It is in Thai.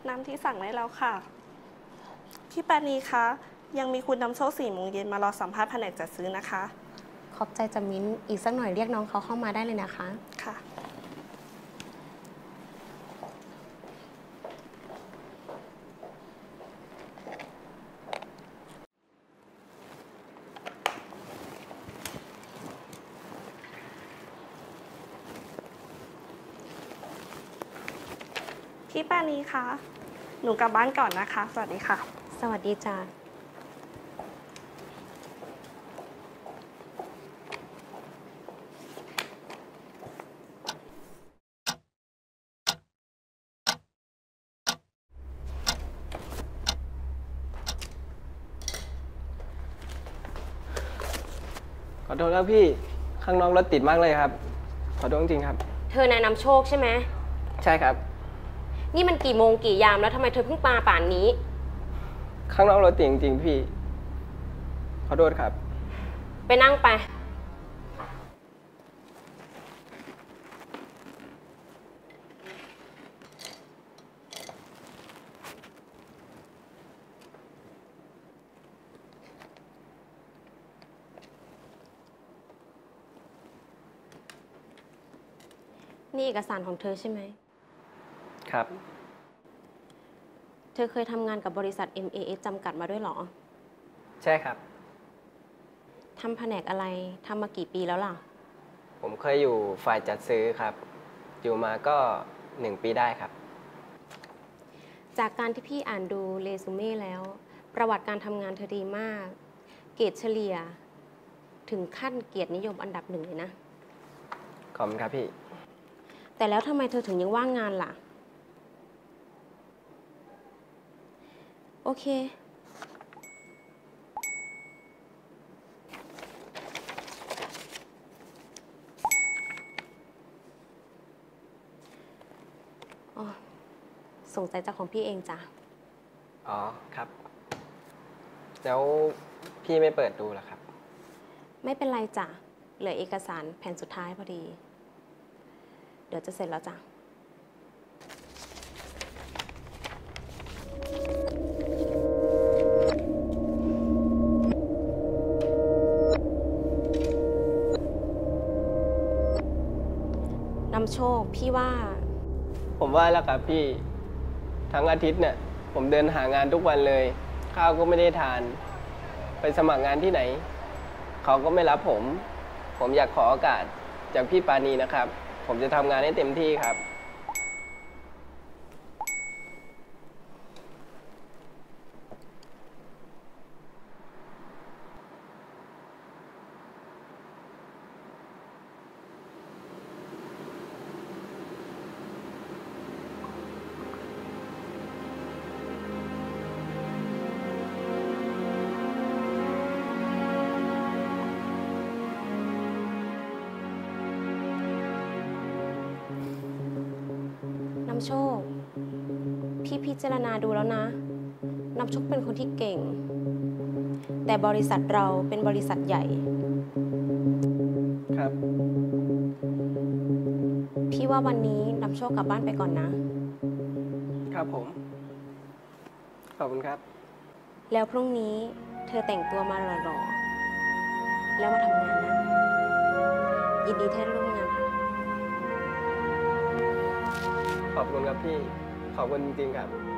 น้ำที่สั่งได้แล้วค่ะพี่ปานีคะยังมีคุณนำโชค4 โมงเย็นมารอสัมภาษณ์แผนกจัดซื้อนะคะขอบใจจะมิ้นอีกสักหน่อยเรียกน้องเขาเข้ามาได้เลยนะคะค่ะพี่ปานีคะหนูกลับบ้านก่อนนะคะสวัสดีค่ะสวัสดีจ้าขอโทษครับพี่ข้างนอกรถติดมากเลยครับขอโทษจริงครับเธอนายนำโชคใช่ไหมใช่ครับนี่มันกี่โมงกี่ยามแล้วทำไมเธอเพิ่งมาป่านนี้ข้างนอกรถติดจริงๆพี่ขอโทษครับไปนั่งไปนี่เอกสารของเธอใช่ไหมครับเธอเคยทำงานกับบริษัท MAS จำกัดมาด้วยหรอใช่ครับทำแผนกอะไรทำมากี่ปีแล้วล่ะผมเคยอยู่ฝ่ายจัดซื้อครับอยู่มาก็1 ปีได้ครับจากการที่พี่อ่านดูเรซูเม่แล้วประวัติการทำงานเธอดีมากเกรดเฉลี่ยถึงขั้นเกียรตินิยมอันดับ 1เลยนะขอบคุณครับพี่แต่แล้วทำไมเธอถึงยังว่างงานล่ะโอเคอ๋อสงสัยจากของพี่เองจ้ะอ๋อครับแล้วพี่ไม่เปิดดูหรอครับไม่เป็นไรจ้ะเหลือเอกสารแผ่นสุดท้ายพอดีเดี๋ยวจะเสร็จแล้วจ้ะนำโชคพี่ว่าผมว่าแล้วครับพี่ทั้งอาทิตย์เนี่ยผมเดินหางานทุกวันเลยข้าวก็ไม่ได้ทานไปสมัครงานที่ไหนเขาก็ไม่รับผมอยากขอโอกาสจากพี่ปานีนะครับผมจะทำงานให้เต็มที่ครับนำโชคพี่พิจารณาดูแล้วนะนำโชคเป็นคนที่เก่งแต่บริษัทเราเป็นบริษัทใหญ่ครับพี่ว่าวันนี้นำโชคกลับบ้านไปก่อนนะครับผมขอบคุณครับแล้วพรุ่งนี้เธอแต่งตัวมาหล่อๆแล้วมาทำงานนะยินดีที่ได้ร่วมงานค่ะขอบคุณครับพี่ขอบคุณจริงๆครับ